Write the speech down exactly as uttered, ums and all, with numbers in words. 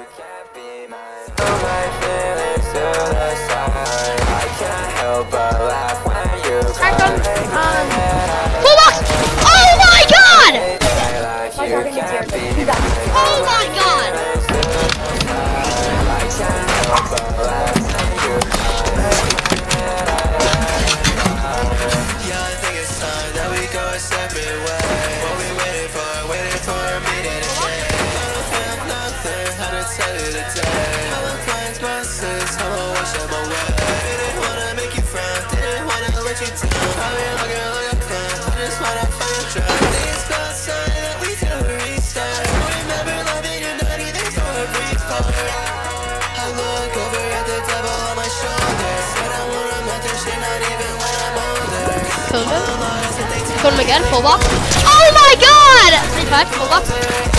Crack on. Um, full box! Oh my god! Oh my god! Killed him. Killed him again, full box. Oh my god! three five, full box.